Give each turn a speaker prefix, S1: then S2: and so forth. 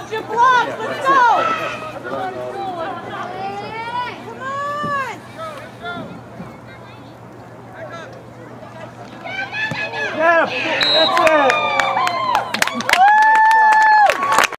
S1: blocks, your blocks, let's go! Come on!
S2: Yeah, that's it!